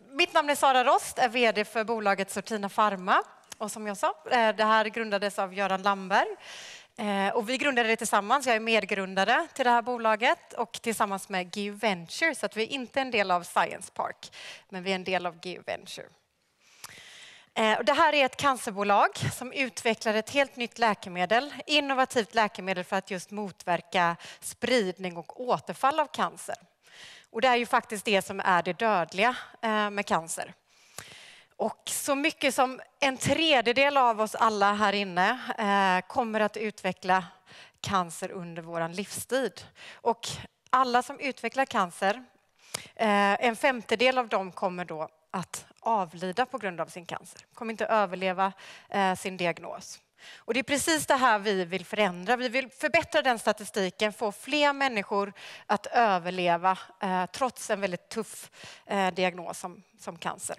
Mitt namn är Sara Rost, är vd för bolaget Sortina Pharma. Och som jag sa, det här grundades av Göran Lamberg. Och vi grundade det tillsammans. Jag är medgrundare till det här bolaget och tillsammans med GU Venture. Så att vi är inte en del av Science Park, men vi är en del av GU Venture. Och det här är ett cancerbolag som utvecklar ett helt nytt läkemedel, innovativt läkemedel för att just motverka spridning och återfall av cancer. Och det är ju faktiskt det som är det dödliga med cancer. Och så mycket som 1/3 av oss alla här inne kommer att utveckla cancer under vår livstid. Och alla som utvecklar cancer, 1/5 av dem kommer då att avlida på grund av sin cancer. Kommer inte överleva sin diagnos. Och det är precis det här vi vill förändra. Vi vill förbättra den statistiken, få fler människor att överleva trots en väldigt tuff diagnos som cancer.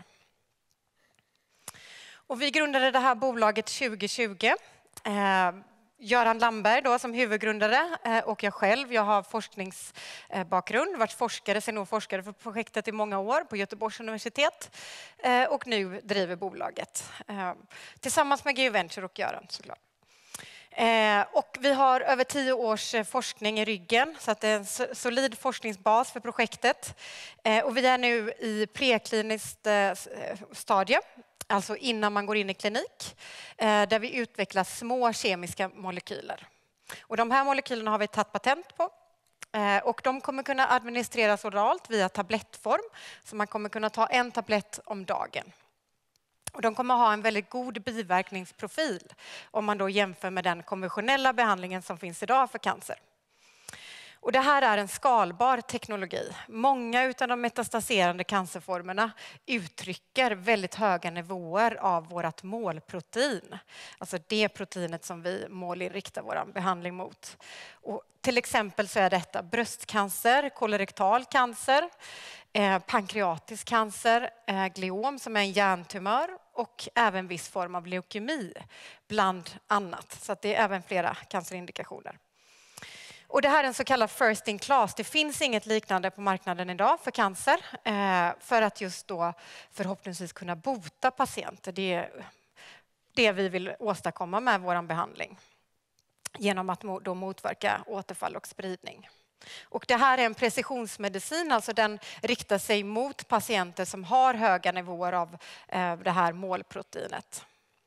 Och vi grundade det här bolaget 2020. Göran Lamberg då, som huvudgrundare och jag själv. Jag har forskningsbakgrund, varit forskare, seniorforskare för projektet i många år på Göteborgs universitet och nu driver bolaget tillsammans med GU Venture och Göran såklart. Och vi har över 10 års forskning i ryggen så att det är en solid forskningsbas för projektet. Och vi är nu i prekliniskt stadie. Alltså innan man går in i klinik, där vi utvecklar små kemiska molekyler. Och de här molekylerna har vi tagit patent på. Och de kommer kunna administreras oralt via tablettform. Så man kommer kunna ta en tablett om dagen. Och de kommer ha en väldigt god biverkningsprofil om man då jämför med den konventionella behandlingen som finns idag för cancer. Och det här är en skalbar teknologi. Många av de metastaserande cancerformerna uttrycker väldigt höga nivåer av vårt målprotein. Alltså det proteinet som vi målinriktar vår behandling mot. Och till exempel så är detta bröstcancer, kolorektal cancer, pankreatisk cancer, gliom som är en hjärntumör och även viss form av leukemi bland annat. Så att det är även flera cancerindikationer. Och det här är en så kallad first in class. Det finns inget liknande på marknaden idag för cancer för att just då förhoppningsvis kunna bota patienter. Det är det vi vill åstadkomma med vår behandling genom att då motverka återfall och spridning. Och det här är en precisionsmedicin, alltså den riktar sig mot patienter som har höga nivåer av det här målproteinet.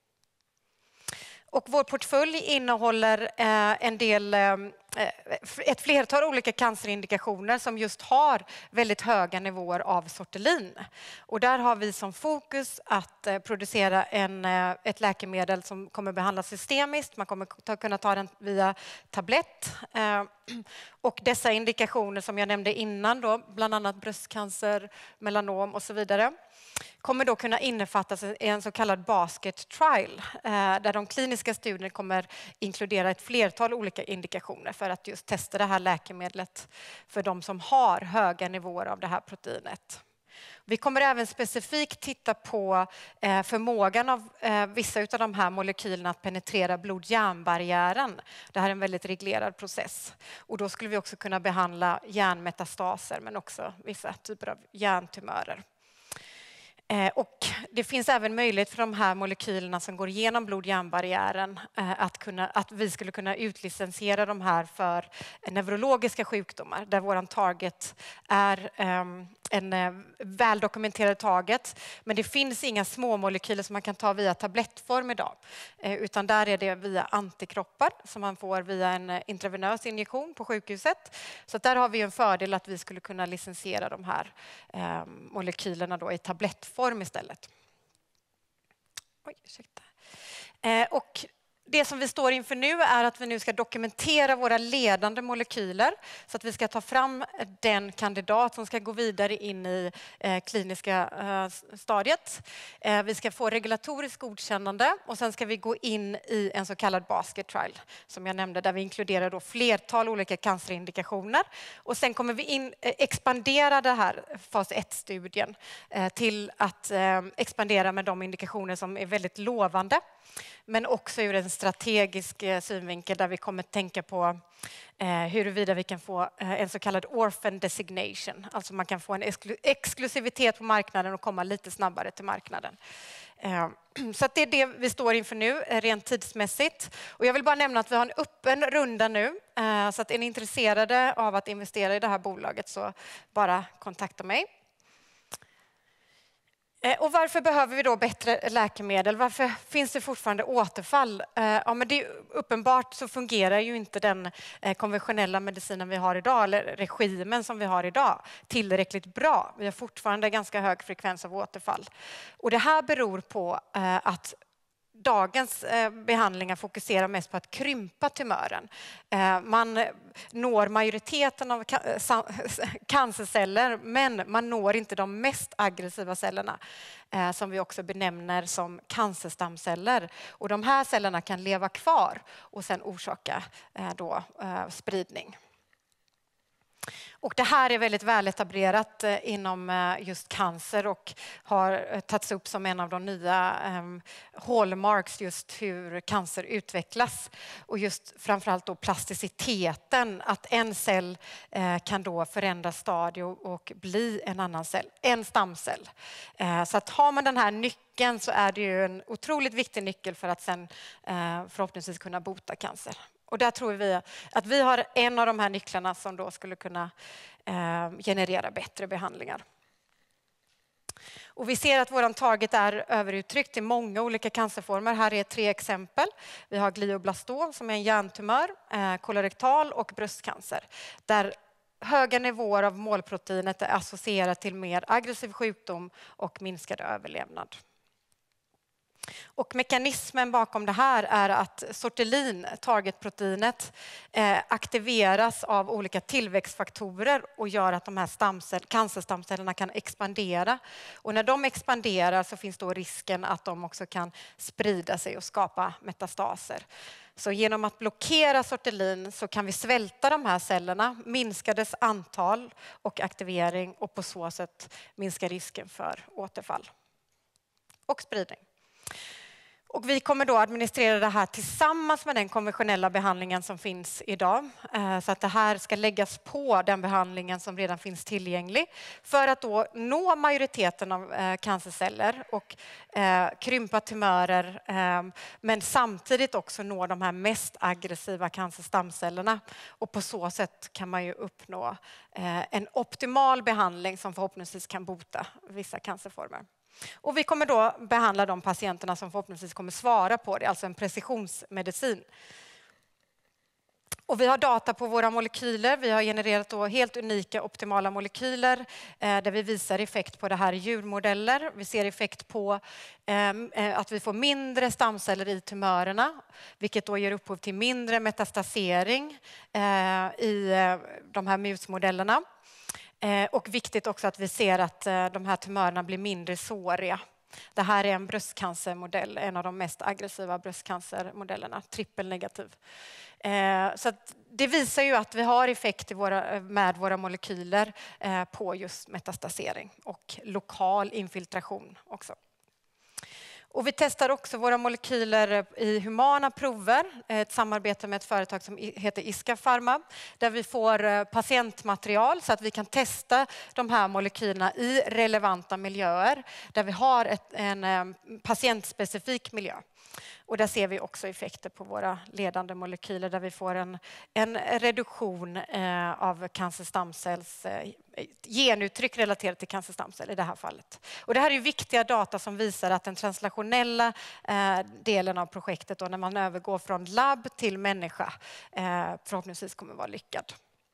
Och vår portfölj innehåller ett flertal olika cancerindikationer som just har väldigt höga nivåer av sortelin. Och där har vi som fokus att producera ett läkemedel som kommer behandlas systemiskt. Man kommer kunna ta den via tablett. Och dessa indikationer som jag nämnde innan, då, bland annat bröstcancer, melanom och så vidare, kommer då kunna innefattas i en så kallad basket trial där de kliniska studierna kommer inkludera ett flertal olika indikationer för att just testa det här läkemedlet för de som har höga nivåer av det här proteinet. Vi kommer även specifikt titta på förmågan av vissa av de här molekylerna att penetrera blod-hjärnbarriären. Det här är en väldigt reglerad process. Och då skulle vi också kunna behandla hjärnmetastaser men också vissa typer av hjärntumörer. Och det finns även möjlighet för de här molekylerna som går igenom blod-hjärnbarriären att vi skulle kunna utlicensiera de här för neurologiska sjukdomar där våran target är en väldokumenterad target. Men det finns inga små molekyler som man kan ta via tablettform idag. Utan där är det via antikroppar som man får via en intravenös injektion på sjukhuset. Så där har vi en fördel att vi skulle kunna licensiera de här molekylerna då i tablettform istället. Oj, ursäkta. Och det som vi står inför nu är att vi nu ska dokumentera våra ledande molekyler så att vi ska ta fram den kandidat som ska gå vidare in i kliniska stadiet. Vi ska få regulatoriskt godkännande och sen ska vi gå in i en så kallad basket trial som jag nämnde där vi inkluderar då flertal olika cancerindikationer. Och sen kommer vi expandera det här fas 1-studien till att expandera med de indikationer som är väldigt lovande men också ur en strategisk synvinkel där vi kommer tänka på huruvida vi kan få en så kallad orphan designation. Alltså man kan få en exklusivitet på marknaden och komma lite snabbare till marknaden. Så att det är det vi står inför nu, rent tidsmässigt. Och jag vill bara nämna att vi har en öppen runda nu. Så att är ni intresserade av att investera i det här bolaget så bara kontakta mig. Och varför behöver vi då bättre läkemedel? Varför finns det fortfarande återfall? Ja, men det är uppenbart så fungerar ju inte den konventionella medicinen vi har idag, eller regimen som vi har idag, tillräckligt bra. Vi har fortfarande ganska hög frekvens av återfall. Och det här beror på att dagens behandlingar fokuserar mest på att krympa tumören. Man når majoriteten av cancerceller, men man når inte de mest aggressiva cellerna som vi också benämner som cancerstamceller. Och de här cellerna kan leva kvar och sedan orsaka spridning. Och det här är väldigt väletablerat inom just cancer och har tagits upp som en av de nya hallmarks just hur cancer utvecklas. Och just framförallt då plasticiteten, att en cell kan då förändra stadie och bli en annan cell, en stamcell. Så att har man den här nyckeln så är det ju en otroligt viktig nyckel för att sen förhoppningsvis kunna bota cancer. Och där tror vi att vi har en av de här nycklarna som då skulle kunna generera bättre behandlingar. Och vi ser att vår target är överuttryckt i många olika cancerformer. Här är 3 exempel. Vi har glioblastom som är en hjärntumör, kolorektal och bröstcancer. Där höga nivåer av målproteinet är associerat till mer aggressiv sjukdom och minskad överlevnad. Och mekanismen bakom det här är att sortellin, targetproteinet, aktiveras av olika tillväxtfaktorer och gör att de här cancerstamcellerna kan expandera. Och när de expanderar så finns då risken att de också kan sprida sig och skapa metastaser. Så genom att blockera sortellin så kan vi svälta de här cellerna, minska dess antal och aktivering och på så sätt minska risken för återfall och spridning. Och vi kommer då administrera det här tillsammans med den konventionella behandlingen som finns idag. Så att det här ska läggas på den behandlingen som redan finns tillgänglig för att då nå majoriteten av cancerceller och krympa tumörer men samtidigt också nå de här mest aggressiva cancerstamcellerna. Och på så sätt kan man ju uppnå en optimal behandling som förhoppningsvis kan bota vissa cancerformer. Och vi kommer då behandla de patienterna som förhoppningsvis kommer svara på det, alltså en precisionsmedicin. Och vi har data på våra molekyler. Vi har genererat då helt unika optimala molekyler där vi visar effekt på det här i djurmodeller. Vi ser effekt på att vi får mindre stamceller i tumörerna, vilket då ger upphov till mindre metastasering i de här musmodellerna. Och viktigt också att vi ser att de här tumörerna blir mindre såriga. Det här är en bröstcancermodell, en av de mest aggressiva bröstcancermodellerna, trippelnegativ. Så att det visar ju att vi har effekt med våra molekyler på just metastasering och lokal infiltration också. Och vi testar också våra molekyler i humana prover, ett samarbete med ett företag som heter Iska Pharma, där vi får patientmaterial så att vi kan testa de här molekylerna i relevanta miljöer, där vi har en patientspecifik miljö. Och där ser vi också effekter på våra ledande molekyler där vi får en reduktion av cancerstamcells genuttryck relaterat till cancerstamcell i det här fallet. Och det här är viktiga data som visar att den translationella delen av projektet då, när man övergår från labb till människa förhoppningsvis kommer vara lyckad.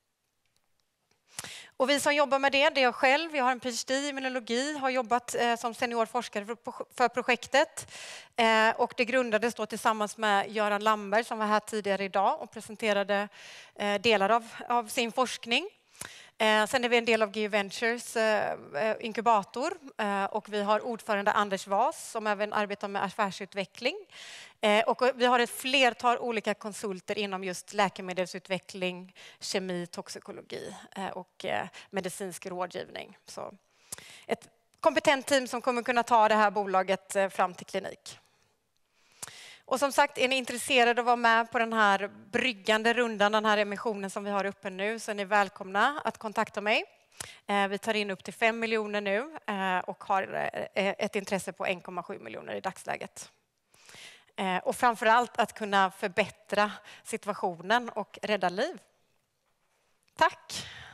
Och vi som jobbar med det är jag själv. Jag har en PhD i immunologi, har jobbat som seniorforskare för projektet. Och det grundades då tillsammans med Göran Lamberg som var här tidigare idag och presenterade delar av sin forskning. Sen är vi en del av GU Ventures inkubator och vi har ordförande Anders Vas som även arbetar med affärsutveckling. Och vi har ett flertal olika konsulter inom just läkemedelsutveckling, kemi, toxikologi och medicinsk rådgivning. Så ett kompetent team som kommer kunna ta det här bolaget fram till klinik. Och som sagt, är ni intresserade av att vara med på den här bryggande rundan, den här emissionen som vi har uppe nu, så är ni välkomna att kontakta mig. Vi tar in upp till 5 miljoner nu och har ett intresse på 1,7 miljoner i dagsläget. Och framförallt att kunna förbättra situationen och rädda liv. Tack!